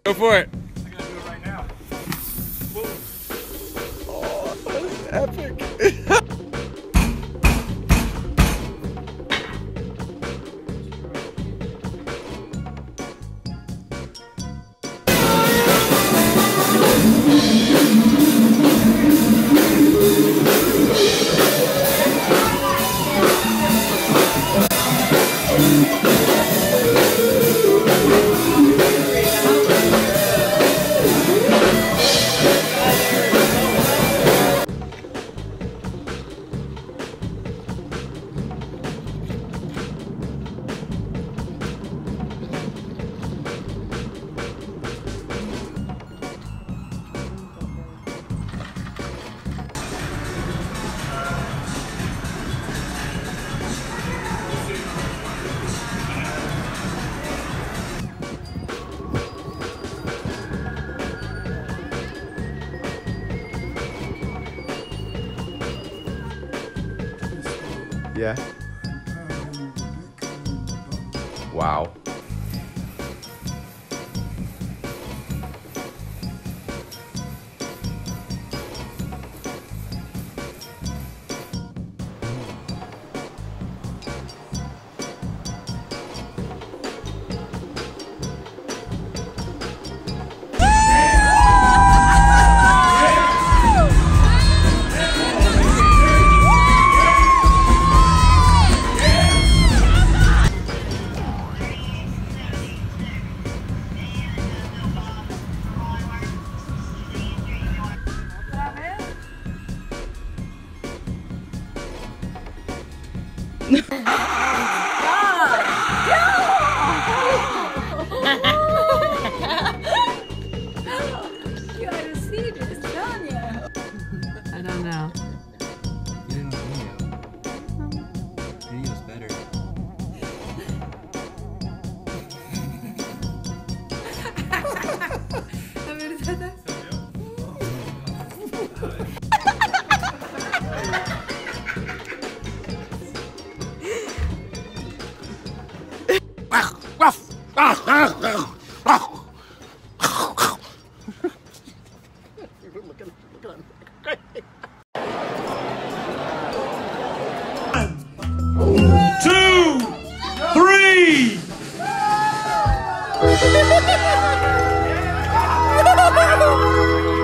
Go for it. I gotta do it right now. Boom. Oh, that's epic. Yeah. Wow. You gotta see this, don't you? I don't know. You didn't video. Video's better. A ver, trata. Three.